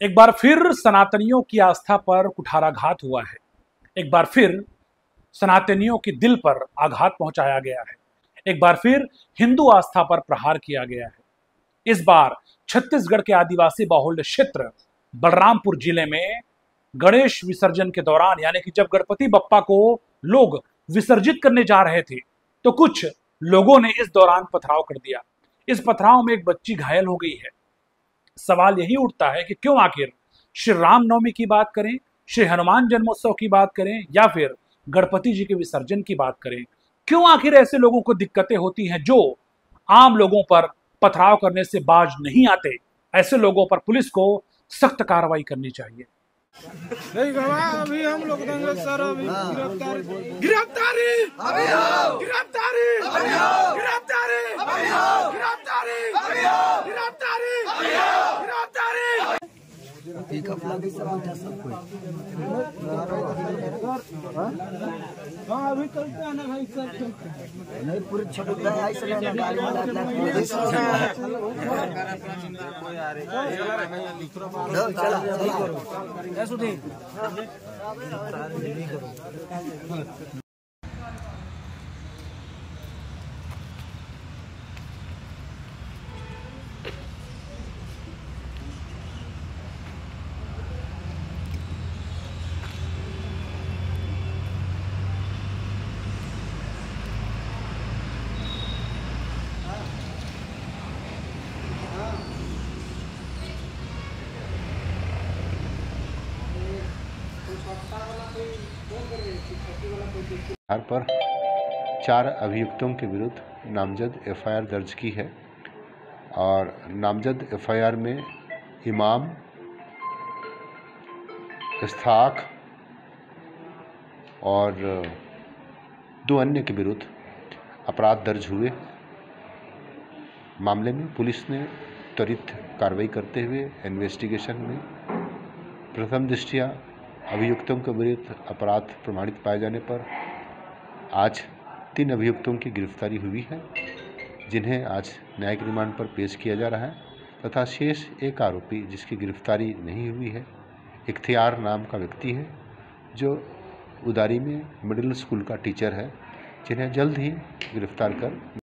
एक बार फिर सनातनियों की आस्था पर कुठाराघात हुआ है। एक बार फिर सनातनियों के दिल पर आघात पहुंचाया गया है। एक बार फिर हिंदू आस्था पर प्रहार किया गया है। इस बार छत्तीसगढ़ के आदिवासी बाहुल्य क्षेत्र बलरामपुर जिले में गणेश विसर्जन के दौरान, यानी कि जब गणपति बप्पा को लोग विसर्जित करने जा रहे थे, तो कुछ लोगों ने इस दौरान पथराव कर दिया। इस पथराव में एक बच्ची घायल हो गई है। सवाल यही उठता है कि क्यों आखिर श्री रामनवमी की बात करें, श्री हनुमान जन्मोत्सव की बात करें, या फिर गणपति जी के विसर्जन की बात करें, क्यों आखिर ऐसे लोगों को दिक्कतें होती हैं जो आम लोगों पर पथराव करने से बाज नहीं आते। ऐसे लोगों पर पुलिस को सख्त कार्रवाई करनी चाहिए। नहीं गवाह अभी हम लोग देंगे सर। अभी गिरफ्तारी गिरफ्तारी गिरफ्तारी गिरफ्तारी गिरफ्तारी गिरफ्तारी गिरफ्तारी। हाँ अभी चलते हैं ना भाई सर। नहीं पूरे छोटे आधार पर 4 अभियुक्तों के विरुद्ध नामजद एफआईआर दर्ज की है और नामजद एफआईआर में इमाम, इस्हाक और 2 अन्य के विरुद्ध अपराध दर्ज हुए। मामले में पुलिस ने त्वरित कार्रवाई करते हुए इन्वेस्टिगेशन में प्रथम दृष्टया अभियुक्तों के विरुद्ध अपराध प्रमाणित पाए जाने पर आज 3 अभियुक्तों की गिरफ्तारी हुई है, जिन्हें आज न्यायिक रिमांड पर पेश किया जा रहा है, तथा शेष एक आरोपी जिसकी गिरफ्तारी नहीं हुई है, इख्तियार नाम का व्यक्ति है जो उदारी में मिडिल स्कूल का टीचर है, जिन्हें जल्द ही गिरफ्तार कर